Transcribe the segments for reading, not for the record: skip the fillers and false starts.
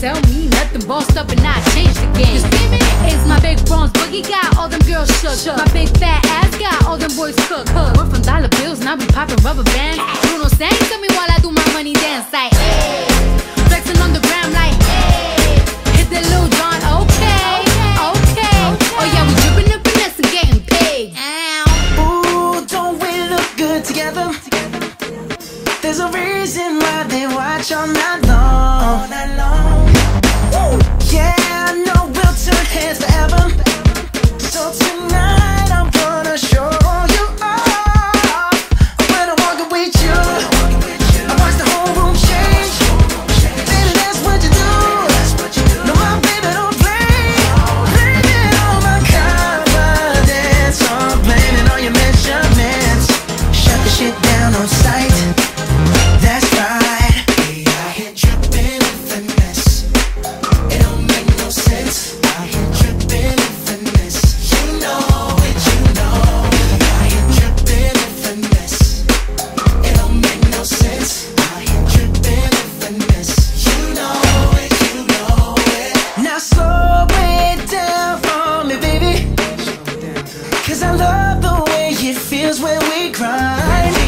tell me nothing, bossed up and I changed the game. You see me? It's my big bronze boogie got all them girls shook. My big fat ass got all them boys cooked. We're from dollar bills, now we poppin' rubber bands. Bruno sang to me while I do my money dance like, hey. Flexing on the gram like, hey. Hit the Lil Jon, okay, okay. Oh yeah, we drippin' and finesse and getting paid. Ooh, don't we look good together? There's a reason why they watch all night long. All night long. Woo. Yeah, I know we'll turn heads forever. So tonight I'm gonna show you off. When I'm walking with you, I watch the whole room change. Baby, that's what you do. No, my baby don't play. Blaming all my confidence, I'm blaming all your measurements. Shut the shit down on sight. That's right. We out here dripping in finesse. It don't make no sense. Out here dripping in finesse. You know it, you know. We out here dripping in finesse. It don't make no sense. Out here dripping in finesse. You know it, you know it. Now slow it down for me, baby. Cause I love the way it feels when we grind.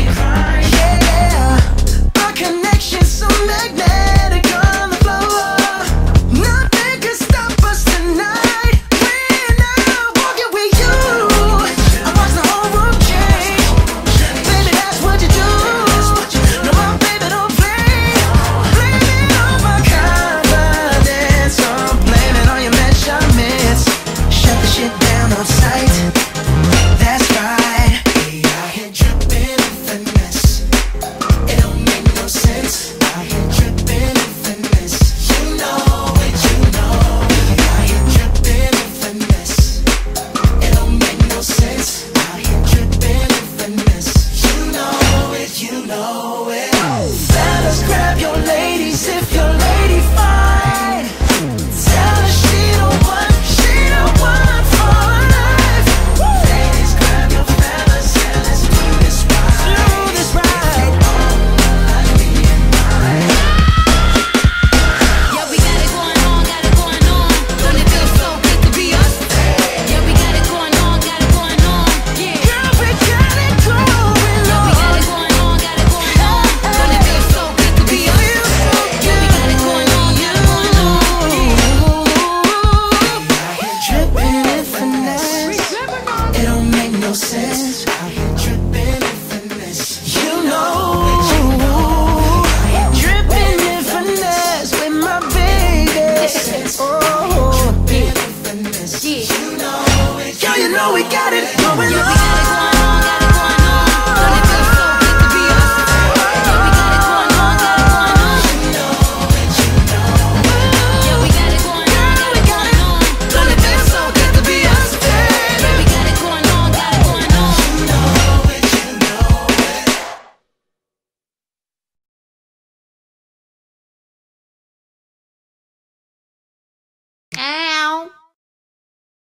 Connection so magnetic on the floor. Nothing can stop us tonight. When I'm walking with you, I watch the whole room change. Baby, that's what you do. No, my baby don't play. Blaming all my confidence, I'm blaming all your measurements. Shut the shit down on sight. That's right. We out here dripping in finesse. It don't make no sense. Out here dripping in finesse. You know it, you know. We out here dripping in finesse. It don't make no sense. Out here dripping in finesse. You know it, you know it. Fellas, grab your ladies if your lady fine. Tell her she the one for life. Ladies, grab your fellas and let's do this right. Do this right. Yeah, we got it going on, got it going on. Don't it feel so good to be us? Yeah, we got it going on, got it going on. Yeah, Girl, we got it going yeah, we got on. it going on, got it going on. Don't it feel so good to be us? Yeah, we got it going on, got it going on. Dripping in finesse. It don't make no sense. Out here dripping in finesse. You know. Dripping in finesse with my baby. Oh, dripping in finesse. You know it. Girl, you know we got it going on.